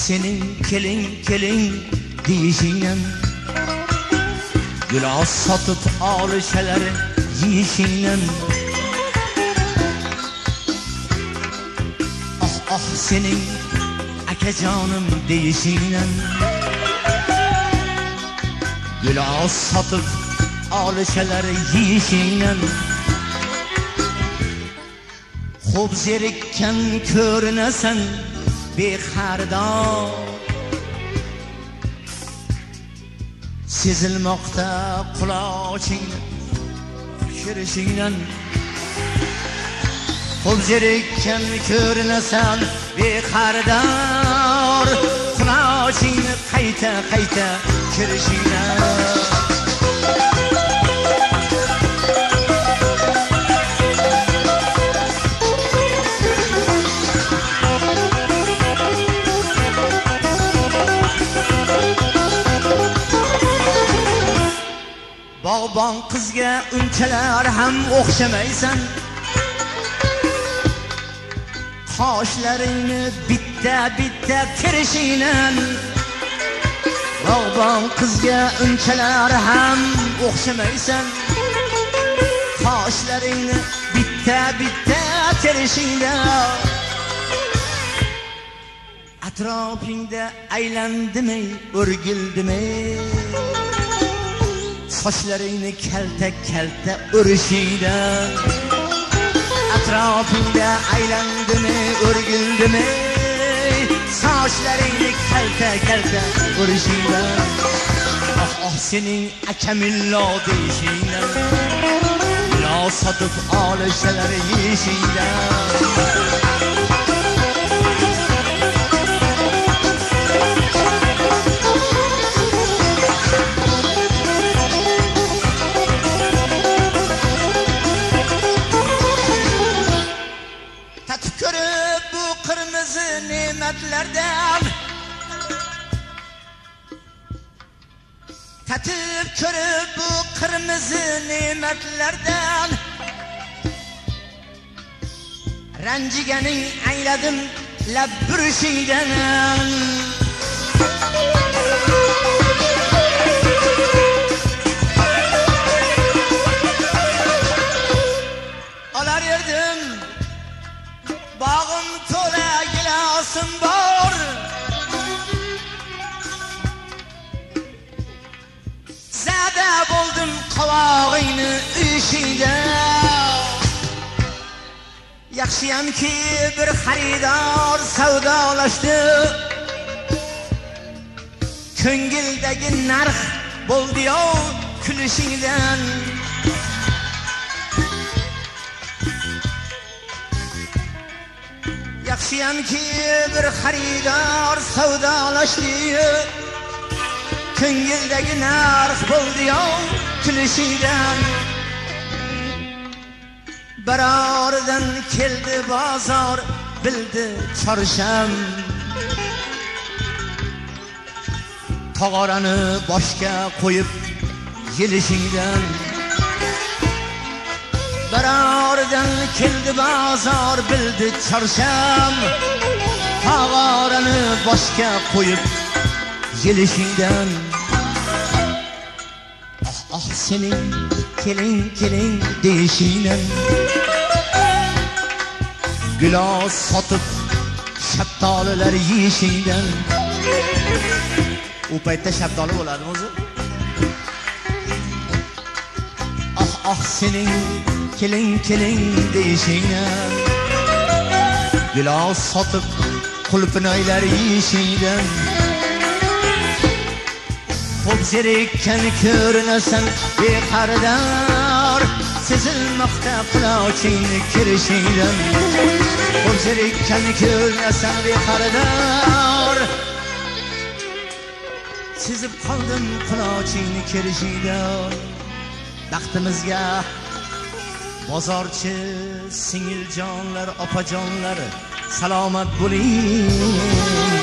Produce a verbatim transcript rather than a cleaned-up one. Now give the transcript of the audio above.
sening keling keling deyishingdan, gilos sotib olishalari yeyishingdan, oh oh sening akajonim deyishingdan, gilos sotib olishalari yeyishingdan, xo'p zerikkan ko'rinasan bexardor, sezilmoqda qulochingni kirishingdan, xo'p zerikkan ko'rinasan bexardor, qulochingni qayta qayta kirishingdan. Bog'bon qizga unchalar ham o'xshamaysan, qoshlaringni bitta bitta kirishingdan, bog'bon qizga unchalar ham o'xshamaysan, qoshlaringni bitta bitta kirishingdan, atrofingda aylandimi o'rgildimi, sochlaringni kalta kalta o'rishingdan, atrofingda aylandimi o'rgildimi, sochlaringni kalta kalta o'rishingdan, oh oh sening akamillo deyishingdan, gilos sotib olishalari yeyishingdan. Ne'matlardan tatib ko'rib bu qirmizi ne'matlardan, ranjiganing angladim lab burishingdan, olar yerdim bog'im to'la gilosim bor, zada bo'ldim qovog'ingni uyishingda, yaxshiyamki bir xaridor savdolashdi, ko'ngildagi narx bo'ldi-yu kulishingdan, yaxshiyamki bir xaridor savdolashdi, ko'ngildagi narx bo'ldi-yu kulishingdan, baroridan keldi bozor bildi chorsham, tog'orani boshga qo'yib yelishingdan, baroridan keldi bozor bildi chorsham, tog'orani boshga qo'yib yelishingdan, oh oh sening keling keling deyishingdan, gilos sotib shaftolilar yeyishingdan. U paytda shaftoli bo'ladimi o'zi? Oh oh sening keling keling deyishingdan, gilos sotib qulpinoylar yeyishingdan, xo'p zerikkan ko'rinasan bexaridor, sezilmoqda qulochingni kirishingdan, xo'p zerikkan ko'rinasan bexaridor, sezib qoldim qulochingni kirishingdan. Baxtimizga bozorchi singiljonlar opajonlar salomat bo'ling.